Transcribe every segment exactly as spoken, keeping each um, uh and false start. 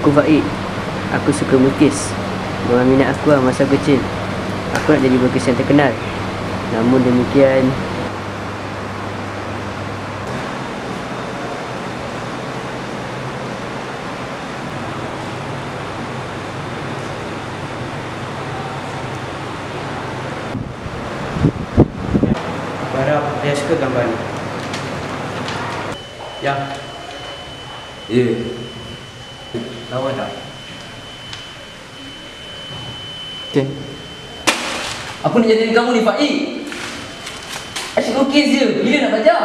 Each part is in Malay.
Aku Faik. Aku suka melukis. Memang minat aku lah masa kecil. Aku nak jadi pelukis yang terkenal. Namun demikian, aku harap dia suka gambar ni. Ya. Ya. Lawa tak? Okay. Apa nak jadi kamu ni, Faik? Asyik lukis je. Bila nak belajar?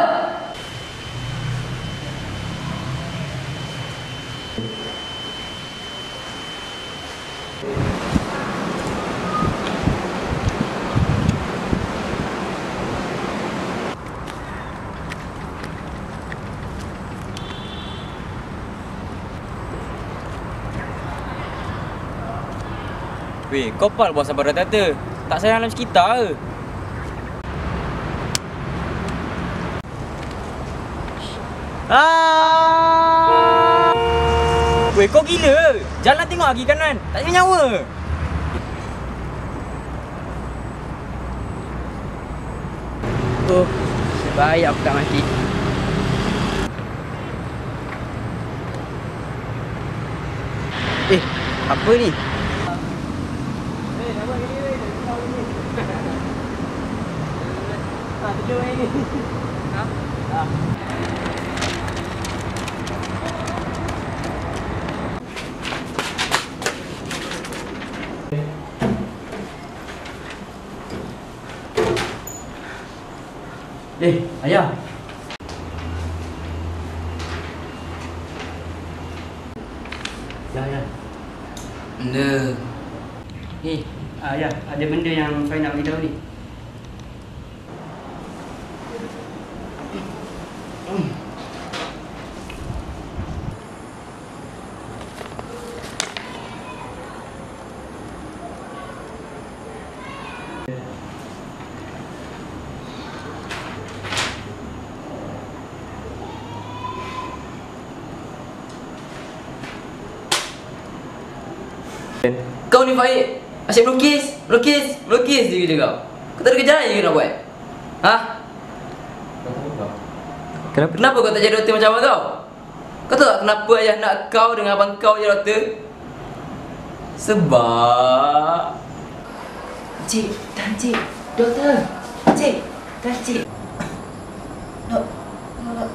Weh, kau pal buat sabar rata-rata. Tak sayang dalam kita ke? Ah! Weh, kau gila. Jalan tengok lagi kanan. Tak ada nyawa. Oh, baik aku tak mati. Eh, apa ni? Eh, ayah. Ya, ya. Benda. Eh, ah, ya, ada benda yang saya nak beritahu ni. Kau ni, Faik, asyik melukis, melukis, melukis je kerja kau. Kau tak ada kerja lain ke nak buat? Ha? Kenapa? Kenapa kau tak jadi doktor macam abang kau? Kau tahu tak kenapa ayah nak kau dengan abang kau jadi doktor? Sebab... Cik, dan cik, doktor. Cik, dan cik. Dok, dok.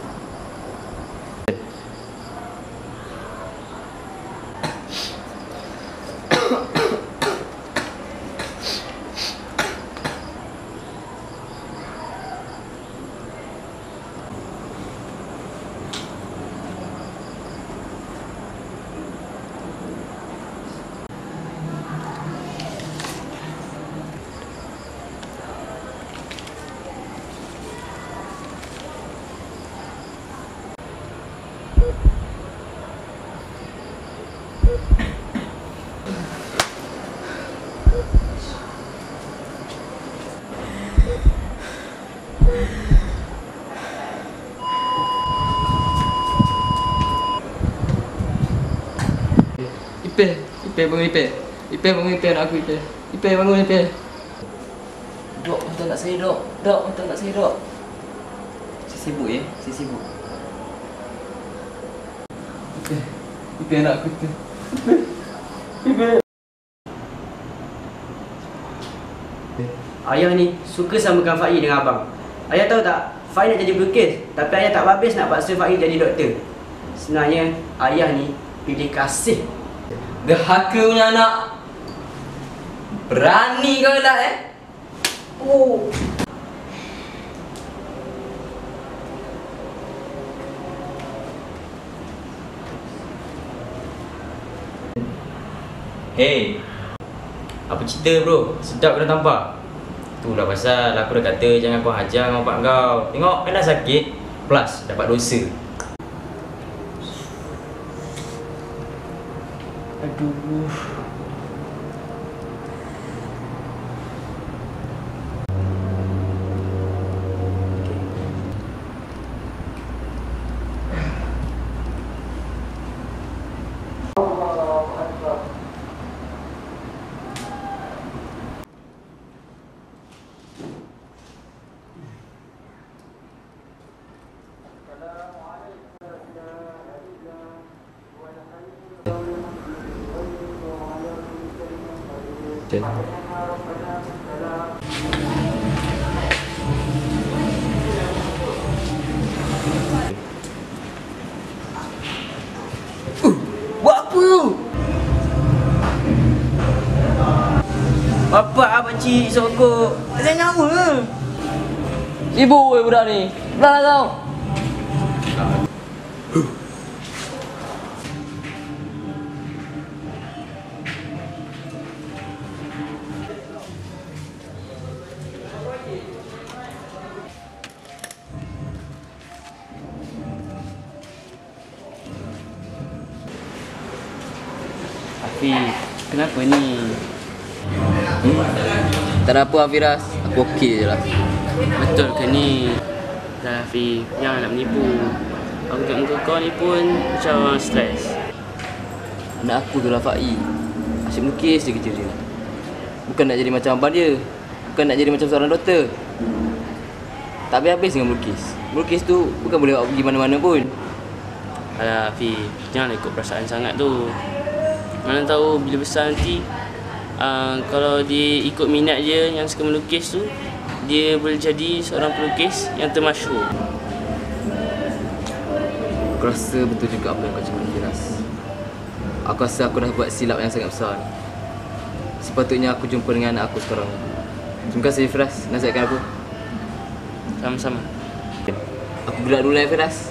Ipeh, Ipeh bangun Ipeh. Ipeh bangun Ipeh anak aku Ipeh. Ipeh bangun Ipeh. Dok, betul nak saya dok. Dok, betul nak saya dok. Saya sibuk ya, saya sibuk. Ipeh, Ipeh anak aku Ipeh. Ipeh. Ipeh. Ayah ni suka samakan Faik dengan abang. Ayah tahu tak, Faik nak jadi pelukis, tapi ayah tak habis nak paksa Faik jadi doktor. Sebenarnya ayah ni pilih kasih. Derhaka punya anak. Berani kau elak eh? Oh. Hey, apa cerita bro? Sedap kena tampar. Itulah pasal aku dah kata jangan kau hajar dengan bapak kau. Tengok kan dah sakit, plus dapat dosa. Aduh. Uh, buat apa tu? Bapak ah pakcik sokok. Saya nama. Sibuk weh budak ni. Belah lah kau. Afi, kenapa ni? Hmm? Tak ada apa Hafiraz. Aku okey je lah. Betul ke ni? Dah Afi, jangan nak menipu. Aku tengok muka kau ni pun macam orang stres. Anak aku tu lah Fai. Asyik melukis je kerja dia. Bukan nak jadi macam abang dia. Bukan nak jadi macam seorang doktor. Tak habis-habis dengan melukis. Melukis tu bukan boleh bawa pergi mana-mana pun. Alah Afi, janganlah ikut perasaan sangat tu. Mana tahu bila besar nanti uh, kalau dia ikut minat dia yang suka melukis tu, dia boleh jadi seorang pelukis yang termasyhur. Aku rasa betul juga apa yang kau cakap Firas. Aku rasa aku dah buat silap yang sangat besar ni. Sepatutnya aku jumpa dengan anak aku sekarang. Terima kasih Firas, nasihatkan aku. Sama-sama. Aku gerak dulu ya Firas.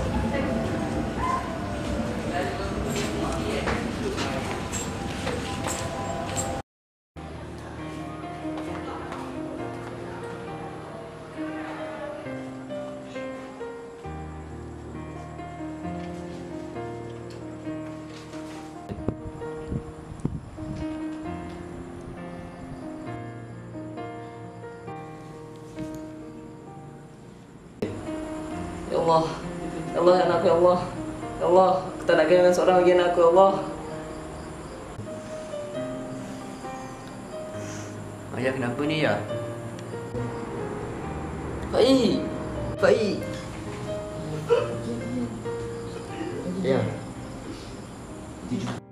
Ya Allah, Ya Allah anakku ya Allah. Ya Allah, aku tak nak kehilangan seorang lagi anakku ya Allah. Ayah kenapa ni ya? Fai, Fai. Ya. Tidur.